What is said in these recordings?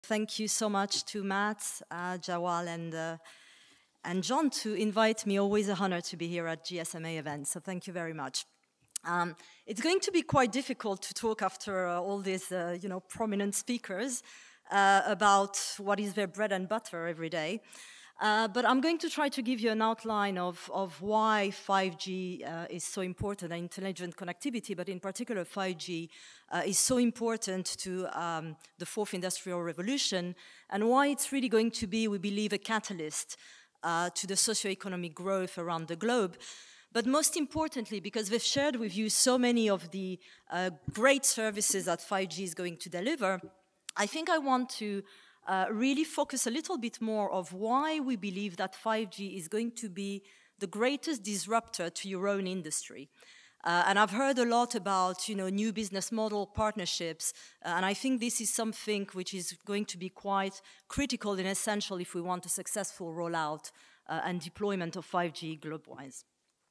Thank you so much to Matt, Jawal, and John to invite me. Always a honor to be here at GSMA event, so thank you very much. It's going to be quite difficult to talk after all these, prominent speakers about what is their bread and butter every day. But I'm going to try to give you an outline of why 5G is so important, and intelligent connectivity, but in particular 5G is so important to the fourth industrial revolution, and why it's really going to be, we believe, a catalyst to the socioeconomic growth around the globe. But most importantly, because we've shared with you so many of the great services that 5G is going to deliver, I think I want to really focus a little bit more of why we believe that 5G is going to be the greatest disruptor to your own industry. And I've heard a lot about, new business model partnerships, and I think this is something which is going to be quite critical and essential if we want a successful rollout and deployment of 5G globe-wise.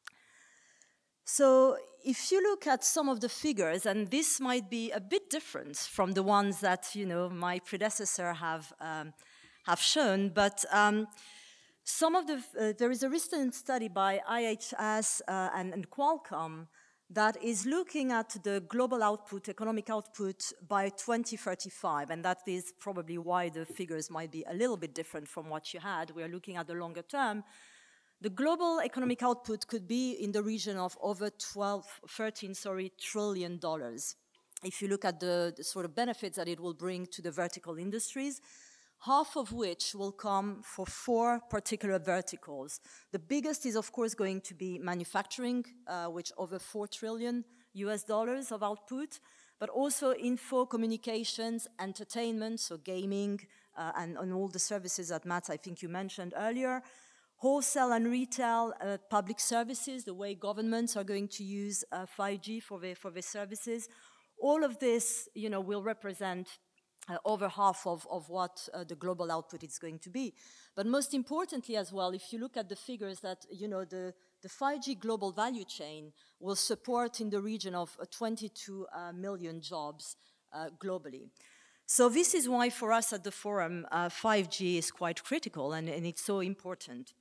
So if you look at some of the figures, and this might be a bit different from the ones that my predecessor have shown, but some of the there is a recent study by IHS and Qualcomm that is looking at the global output, economic output by 2035, and that is probably why the figures might be a little bit different from what you had. We are looking at the longer term. The global economic output could be in the region of over $13 trillion. If you look at the sort of benefits that it will bring to the vertical industries, half of which will come for 4 particular verticals. The biggest is, of course, going to be manufacturing, which over $4 trillion of output, but also info, communications, entertainment, so gaming, and all the services that Matt, I think you mentioned earlier, wholesale and retail, public services, the way governments are going to use 5G for their services. All of this, will represent over half of what the global output is going to be. But most importantly as well, if you look at the figures that, the 5G global value chain will support in the region of 22 million jobs globally. So this is why for us at the forum, 5G is quite critical and it's so important.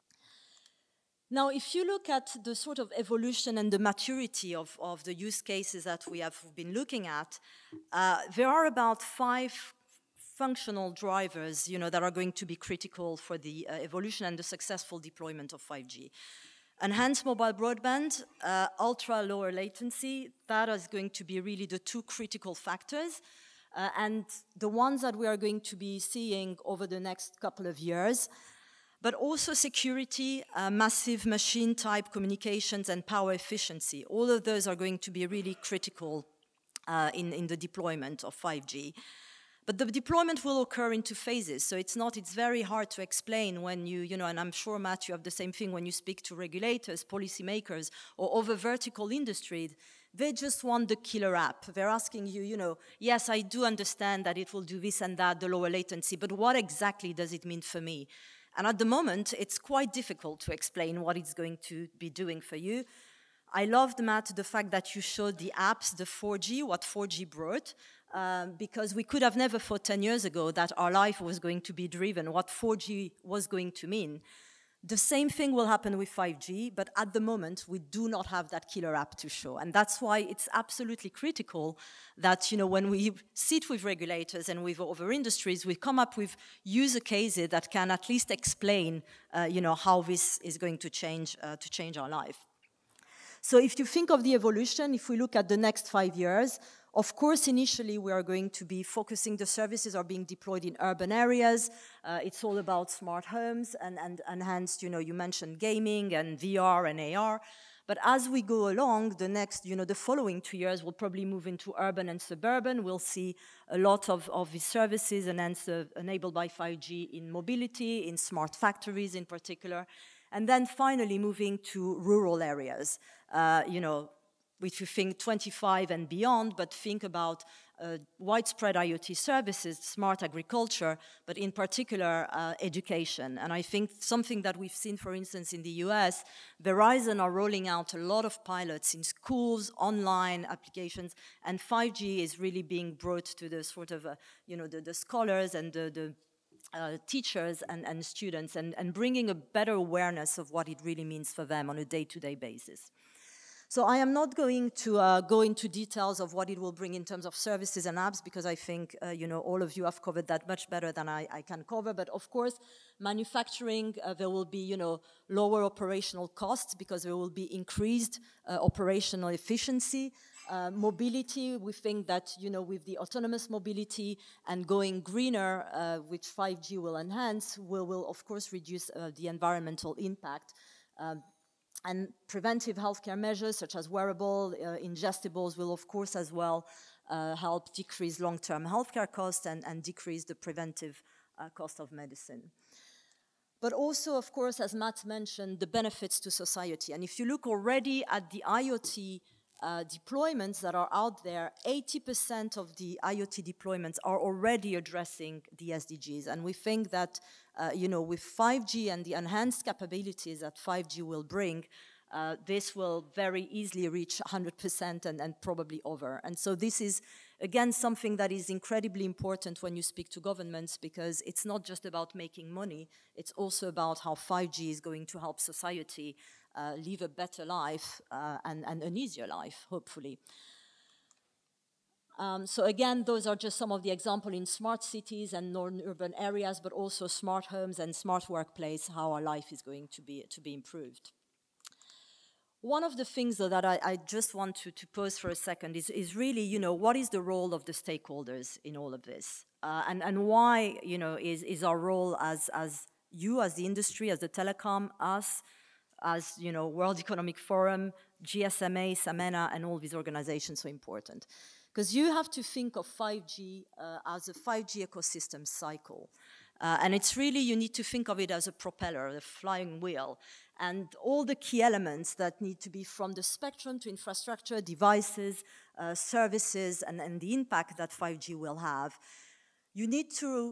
Now, if you look at the sort of evolution and the maturity of the use cases that we have been looking at, there are about 5 functional drivers, that are going to be critical for the evolution and the successful deployment of 5G. Enhanced mobile broadband, ultra lower latency, that is going to be really the 2 critical factors, and the ones that we are going to be seeing over the next couple of years. But also security, massive machine type communications, and power efficiency. All of those are going to be really critical in the deployment of 5G. But the deployment will occur in 2 phases, so it's very hard to explain when and I'm sure, Matt, you have the same thing when you speak to regulators, policymakers, or other vertical industries. They just want the killer app. They're asking you, yes, I do understand that it will do this and that, the lower latency, but what exactly does it mean for me? And at the moment, it's quite difficult to explain what it's going to be doing for you. I loved, Matt, the fact that you showed the apps, the 4G, what 4G brought, because we could have never thought 10 years ago that our life was going to be driven, what 4G was going to mean. The same thing will happen with 5G, but at the moment, we do not have that killer app to show. And that's why it's absolutely critical that, when we sit with regulators and with other industries, we come up with user cases that can at least explain, how this is going to change our life. So if you think of the evolution, if we look at the next 5 years, of course, initially, we are going to be focusing, the services are being deployed in urban areas. It's all about smart homes and enhanced, you mentioned gaming and VR and AR. But as we go along, the following 2 years, we'll probably move into urban and suburban. We'll see a lot of these services enabled by 5G in mobility, in smart factories in particular. And then finally moving to rural areas, if you think 25 and beyond, but think about widespread IoT services, smart agriculture, but in particular education. And I think something that we've seen, for instance, in the US, Verizon are rolling out a lot of pilots in schools, online applications, and 5G is really being brought to the sort of, the scholars and the teachers and students, and bringing a better awareness of what it really means for them on a day-to-day basis. So I am not going to go into details of what it will bring in terms of services and apps, because I think all of you have covered that much better than I can cover. But of course, manufacturing, there will be lower operational costs because there will be increased operational efficiency. Mobility, we think that with the autonomous mobility and going greener, which 5G will enhance, will of course reduce the environmental impact. And preventive healthcare measures such as wearable ingestibles will of course as well help decrease long-term healthcare costs and decrease the preventive cost of medicine. But also, of course, as Matt mentioned, the benefits to society. And if you look already at the IoT deployments that are out there, 80% of the IoT deployments are already addressing the SDGs. And we think that, with 5G and the enhanced capabilities that 5G will bring, this will very easily reach 100% and probably over. And so this is, again, something that is incredibly important when you speak to governments, because it's not just about making money, it's also about how 5G is going to help society live a better life and an easier life, hopefully. So again, those are just some of the examples in smart cities and non-urban areas, but also smart homes and smart workplace, how our life is going to be improved. One of the things, though, that I just want to pause for a second is really, what is the role of the stakeholders in all of this? And why, is our role as you, as the industry, as the telecom, us, as, World Economic Forum, GSMA, Samena, and all these organizations so important? Because you have to think of 5G as a 5G ecosystem cycle. And it's really, you need to think of it as a propeller, a flying wheel. And all the key elements that need to be from the spectrum to infrastructure, devices, services, and the impact that 5G will have. We need to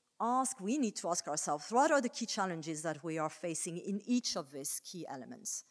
ask ourselves, what are the key challenges that we are facing in each of these key elements?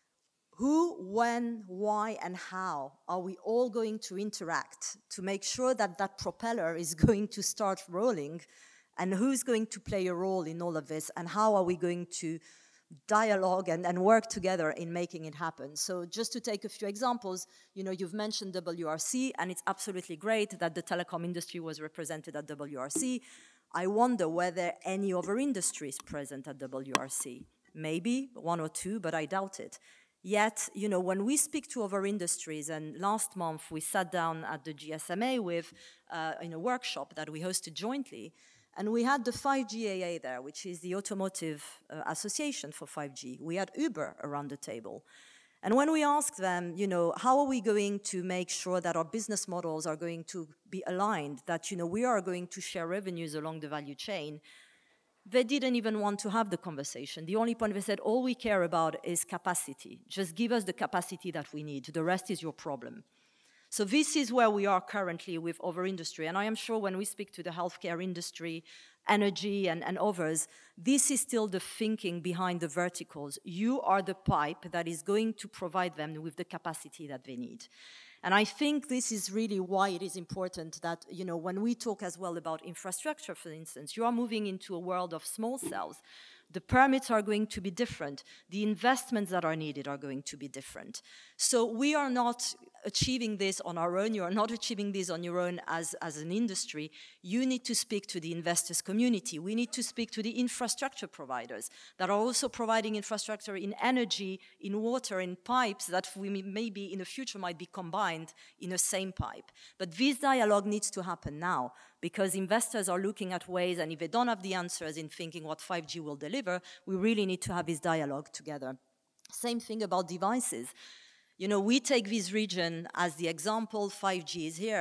Who, when, why, and how are we all going to interact to make sure that that propeller is going to start rolling? And who's going to play a role in all of this? And how are we going to dialogue and work together in making it happen? So just to take a few examples, you've mentioned WRC, and it's absolutely great that the telecom industry was represented at WRC. I wonder whether any other industries present at WRC. Maybe one or two, but I doubt it. Yet, when we speak to other industries, and last month we sat down at the GSMA with in a workshop that we hosted jointly, and we had the 5GAA there, which is the automotive association for 5G. We had Uber around the table. And when we asked them, how are we going to make sure that our business models are going to be aligned, that, we are going to share revenues along the value chain, they didn't even want to have the conversation. The only point they said, all we care about is capacity. Just give us the capacity that we need. The rest is your problem. So this is where we are currently with other industry. And I am sure when we speak to the healthcare industry, energy, and others, this is still the thinking behind the verticals. You are the pipe that is going to provide them with the capacity that they need. And I think this is really why it is important that, when we talk as well about infrastructure, for instance, you are moving into a world of small cells. The permits are going to be different. The investments that are needed are going to be different. So we are not achieving this on our own. You are not achieving this on your own as an industry. You need to speak to the investors community. We need to speak to the infrastructure providers that are also providing infrastructure in energy, in water, in pipes that we maybe in the future might be combined in the same pipe. But this dialogue needs to happen now, because investors are looking at ways, and if they don't have the answers in thinking what 5G will deliver, we really need to have this dialogue together. Same thing about devices. We take this region as the example, 5G is here.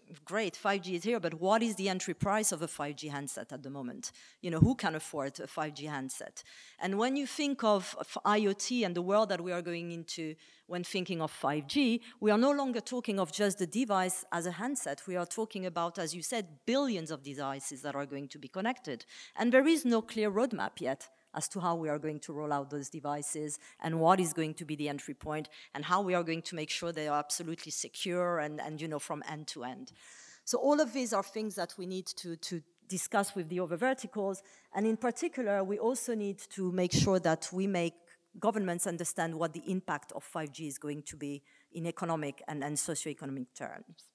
great, 5G is here, but what is the entry price of a 5G handset at the moment? You know, who can afford a 5G handset? And when you think of IoT and the world that we are going into when thinking of 5G, we are no longer talking of just the device as a handset. We are talking about, as you said, billions of devices that are going to be connected. And there is no clear roadmap yet as to how we are going to roll out those devices and what is going to be the entry point and how we are going to make sure they are absolutely secure and you know, from end to end. So all of these are things that we need to discuss with the other verticals. And in particular, we also need to make sure that we make governments understand what the impact of 5G is going to be in economic and socioeconomic terms.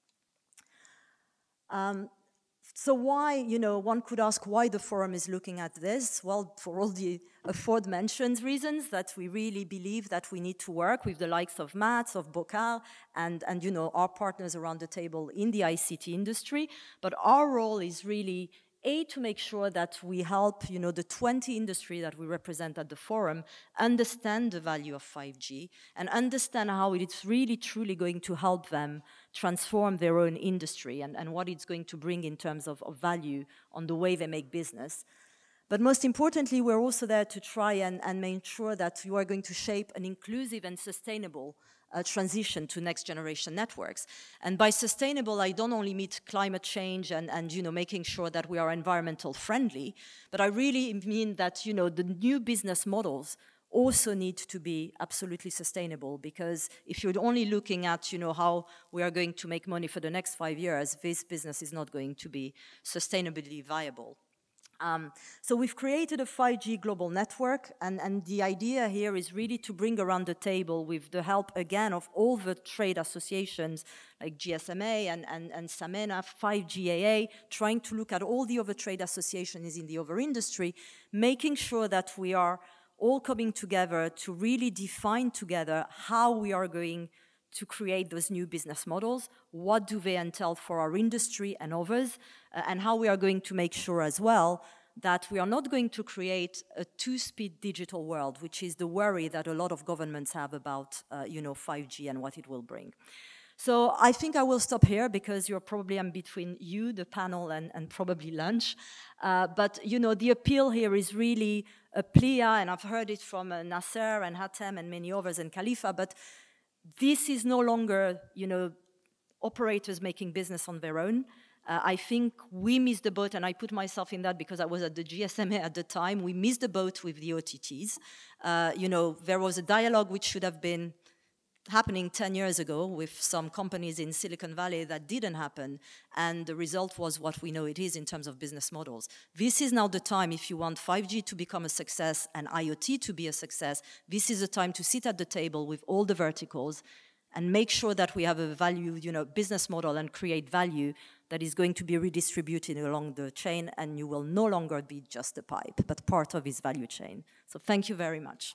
So why, you know, one could ask why the forum is looking at this. Well, for all the aforementioned reasons, that we really believe that we need to work with the likes of MATS, of BOCAR, and you know, our partners around the table in the ICT industry. But our role is really, to make sure that we help, you know, the 20 industry that we represent at the forum understand the value of 5G and understand how it's really truly going to help them transform their own industry and what it's going to bring in terms of value on the way they make business. But most importantly, we're also there to try and make sure that you are going to shape an inclusive and sustainable transition to next generation networks. And by sustainable, I don't only mean climate change and you know, making sure that we are environmental friendly, but I really mean that, you know, the new business models also need to be absolutely sustainable, because if you're only looking at, you know, how we are going to make money for the next 5 years, this business is not going to be sustainably viable. So we've created a 5G global network, and the idea here is really to bring around the table, with the help, again, of all the trade associations like GSMA and SAMENA, 5GAA, trying to look at all the other trade associations in the other industry, making sure that we are all coming together to really define together how we are going to create those new business models, what do they entail for our industry and others, and how we are going to make sure as well that we are not going to create a two-speed digital world, which is the worry that a lot of governments have about you know, 5G and what it will bring. So I think I will stop here, because you're probably, I'm between you, the panel, and probably lunch. But you know, the appeal here is really a plea, and I've heard it from Nasser and Hatem and many others and Khalifa, but this is no longer, you know, operators making business on their own. I think we missed the boat, and I put myself in that because I was at the GSMA at the time. We missed the boat with the OTTs. You know, there was a dialogue which should have been happening 10 years ago with some companies in Silicon Valley that didn't happen, and the result was what we know it is in terms of business models. This is now the time, if you want 5G to become a success and IoT to be a success, this is the time to sit at the table with all the verticals and make sure that we have a value, you know, business model and create value that is going to be redistributed along the chain, and you will no longer be just a pipe, but part of this value chain. So thank you very much.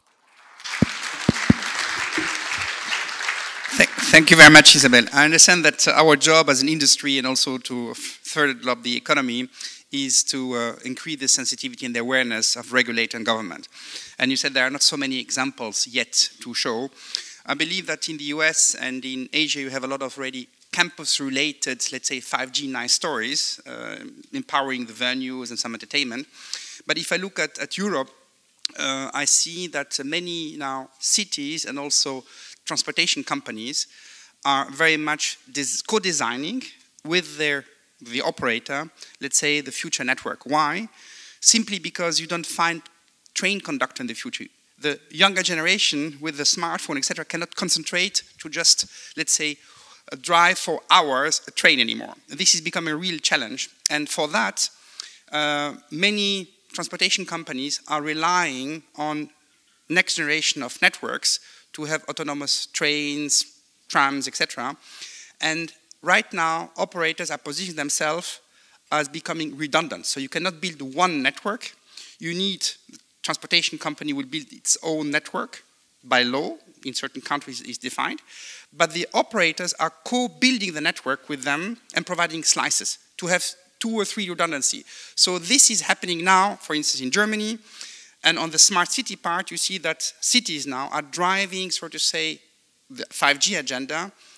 Thank you very much, Isabelle. I understand that our job as an industry and also to further develop the economy is to increase the sensitivity and the awareness of regulator and government. And you said there are not so many examples yet to show. I believe that in the US and in Asia you have a lot of already campus-related, let's say 5G nice stories, empowering the venues and some entertainment. But if I look at Europe, I see that many now cities and also transportation companies are very much co-designing with the operator, let's say, the future network. Why? Simply because you don't find train conductor in the future. The younger generation with the smartphone, etc., cannot concentrate to just, let's say, drive for hours a train anymore. This is becoming a real challenge. And for that, many transportation companies are relying on next generation of networks to have autonomous trains, trams, etc. And right now, operators are positioning themselves as becoming redundant. So you cannot build one network. You need, the transportation company will build its own network by law, in certain countries is defined. But the operators are co-building the network with them and providing slices to have 2 or 3 redundancy. So this is happening now, for instance, in Germany. And on the smart city part, you see that cities now are driving, so to say, the 5G agenda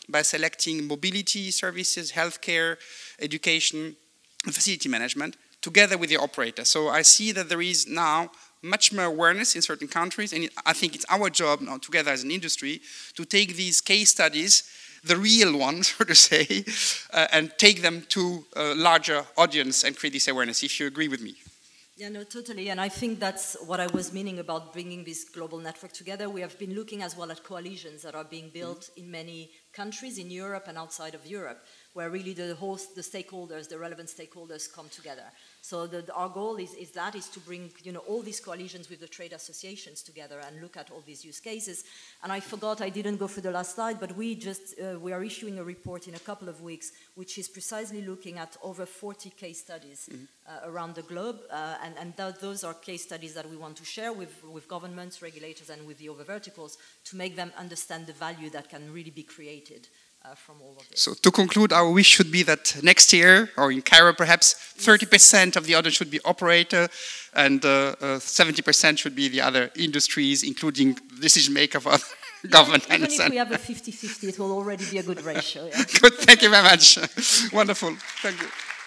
by selecting mobility services, healthcare, education, and facility management, together with the operator. So I see that there is now much more awareness in certain countries, and I think it's our job now, together as an industry, to take these case studies, the real ones, so to say, and take them to a larger audience and create this awareness, if you agree with me. Yeah, no, totally. And I think that's what I was meaning about bringing this global network together. We have been looking as well at coalitions that are being built in many countries in Europe and outside of Europe, where really the stakeholders, the relevant stakeholders come together. So our goal is to bring all these coalitions with the trade associations together and look at all these use cases. And I forgot, I didn't go through the last slide, but we are issuing a report in a couple of weeks, which is precisely looking at over 40 case studies around the globe. And those are case studies that we want to share with governments, regulators, and with the other verticals to make them understand the value that can really be created from all of this. So to conclude, our wish should be that next year, or in Cairo perhaps, 30% of the audience should be operator, and 70% should be the other industries, including decision maker for government. Even if we have a 50-50, it will already be a good ratio. Yeah. Good, thank you very much. Wonderful, thank you.